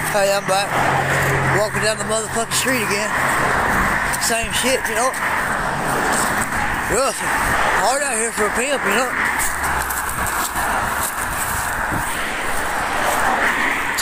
Hey, I'm back. Walking down the motherfucking street again. Same shit, you know. Rough. Hard out here for a pimp, you know.